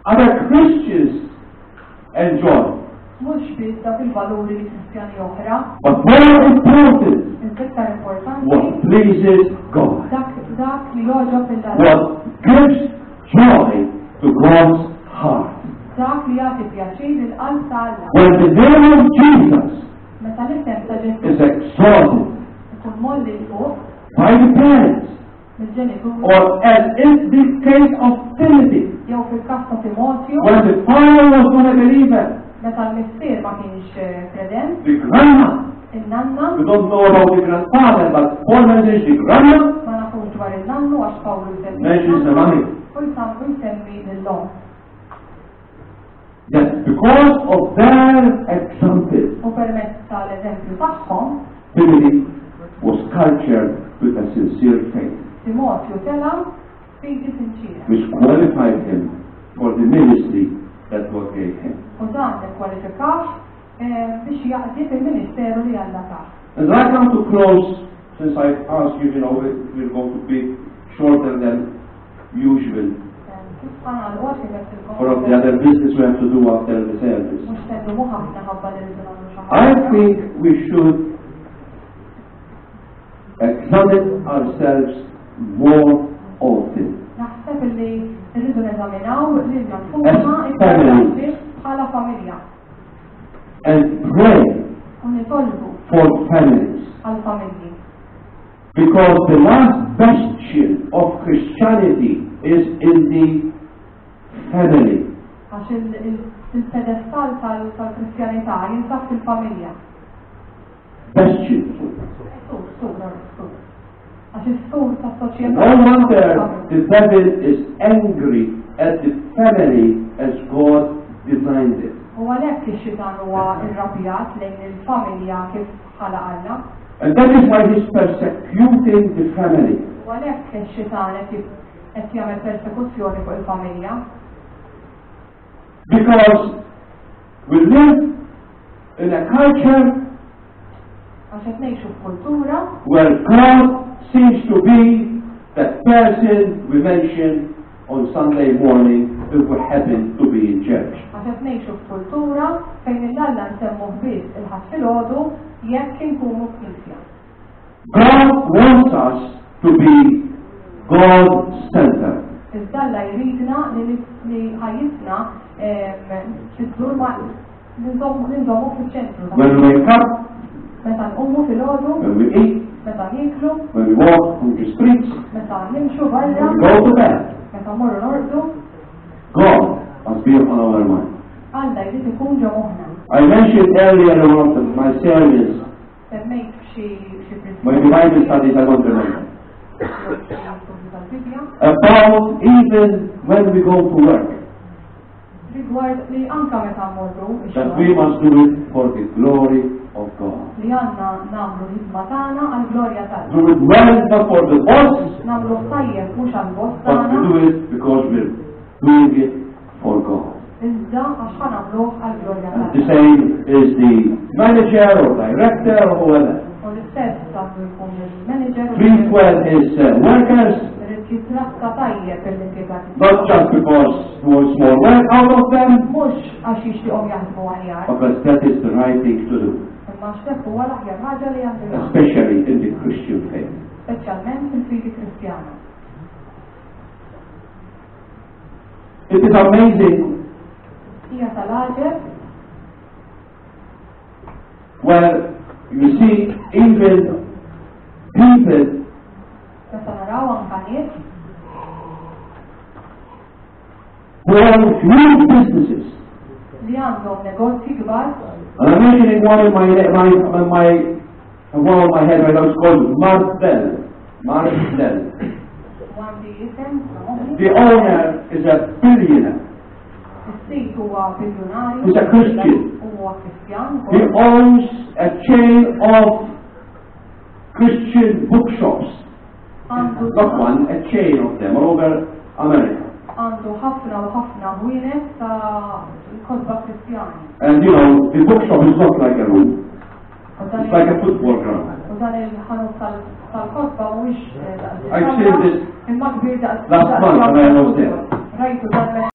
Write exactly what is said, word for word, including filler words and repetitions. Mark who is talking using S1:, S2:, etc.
S1: other Christians enjoy.
S2: Mhux biss dak il-valuri li Kristjani oħra,
S1: But more important,
S2: il-iktar importanti,
S1: what pleases God.
S2: dak dak li joġob il-Alla.
S1: What gives joy to God's heart.
S2: Dak li jagħti pjaċir il-qalb ta' Alla.
S1: When the name of Jesus
S2: Meta l-isem ta'
S1: is
S2: Ġesu
S1: exalted
S2: ikun molli fuq
S1: by the parents,
S2: mill-ġenitur,
S1: or as in the case of Timothy,
S2: jew fil-każ ta' Timotju,
S1: when the father was not a believer,
S2: meta l-missier ma kienx kredent,
S1: the grandma,
S2: in-nanna,
S1: we don't know about the grandfather, but Paul mentions the grandma,
S2: ma nafux dwar il-nannu għax Pawlu jsemmi
S1: mentions the mommy.
S2: u jsammu jsemmi lill-lom.
S1: That because of their example,
S2: U permezz tal-eżempju tagħhom,
S1: Timothy was cultured with a sincere faith,
S2: Timotju tela fidi sinċira.
S1: which qualified him for the ministry that God gave him.
S2: U dan ikkwalifikax biex jaqdi fil-ministeru li Alla ta'.
S1: As I come to close, since I asked you, you know, we- we're going to be shorter than usual,
S2: Kif għana l-għot kif
S1: for of the other business we have to do after the service.
S2: mux teddu muħafna ħabba li rridu nagħmlu xi
S1: I
S2: ħaġa.
S1: think we should examine ourselves more often.
S2: Naħseb li rridu neżaminaw lilna nfusna
S1: As
S2: iktar
S1: family.
S2: biss bħala familja
S1: And pray
S2: u nitolbu
S1: for families.
S2: għall-familji.
S1: Because the last bastion of Christianity is in the family.
S2: Għax il-pedestal tal-Kristjanità jinsab fil-familja.
S1: Bastion.
S2: Sur, sur, sur. Għax il-sur
S1: No
S2: tas-soċjetà.
S1: wonder the devil is angry at the family as God designed it.
S2: U għalhekk ix-xitan huwa irrabjat lejn il-familja kif ħala Alla.
S1: And that is why he's persecuting the family.
S2: U għalhekk ix-xitan qed qed jagħmel persekuzzjoni fuq il-familja.
S1: Because we live in a culture
S2: Għax qed ngħixu f'kultura
S1: where God seems to be that person we mention on Sunday morning if we happen to be in church.
S2: għax qed ngħixu f'kultura fejn il-Alla nsemmuh biss il-ħadd filgħodu jekk inkunu f'knisja.
S1: God wants us to be God-centered.
S2: Iżda Alla jridna li li ħajjitna fid-dur ma ninżommu fiċ-ċentru.
S1: When we wake up,
S2: Meta nqumu filgħodu,
S1: when we eat,
S2: meta niklu,
S1: when we walk through the streets,
S2: meta nimxu
S1: when
S2: barra,
S1: we go to bed,
S2: meta mmorru norqdu,
S1: God must be on our mind.
S2: Alla jrid ikun ġo moħħna.
S1: I mentioned earlier in one of my sermons,
S2: Semmejt xi xi
S1: when the Bible studies, I don't remember,
S2: tal-Bibja
S1: about even when we go to work,
S2: rigward li anka meta mmorru
S1: that we must do it for the glory of God.
S2: li għandna nagħmlu l-ħidma tagħna għall-glorja tagħna.
S1: Do it well, not for the boss,
S2: Nagħmlu tajjeb mhux għall-bost
S1: but we
S2: tagħna,
S1: do it because we're doing it for God.
S2: iżda għax ħa nagħmluh għall-glorja
S1: And the
S2: tagħna.
S1: same is the manager or director or whoever.
S2: U l-istess għandu jkun il-manager u
S1: Treat well his uh, workers,
S2: irid jitratta tajjeb il-impjegati.
S1: not just because he wants more work out of them,
S2: Mhux għax jixtieqhom jaħdmu aħjar,
S1: because that is the right thing to do,
S2: imma x'tepp huwa l-aħjar ħaġa li għandu jagħmel,
S1: especially in the Christian faith.
S2: speċjalment fil-fidi Kristjana.
S1: It is amazing
S2: Hija tal-aġeb
S1: where you see even people
S2: meta naraw anka nies
S1: who own huge businesses.
S2: li għandhom negozji kbar,
S1: And I'm mentioning one in my, my, my, my one on my head right now, it's called Marcel. Marcel.
S2: għandi jisem, moħni,
S1: The owner is a billionaire.
S2: is-sit huwa biljonarju,
S1: He's a Christian.
S2: huwa Kristjan,
S1: He owns a chain of Christian bookshops.
S2: għandu
S1: Not one, a chain of them all over America.
S2: għandu ħafna u ħafna ħwienet ta' kotba Kristjani.
S1: And you know, the bookshop is not like a room.
S2: U dan
S1: It's like a football ground.
S2: u dan il-ħanut tal-kotba mhuwiex
S1: I've seen this
S2: imma kbir daqs
S1: last month when I was there.
S2: Rajtu dan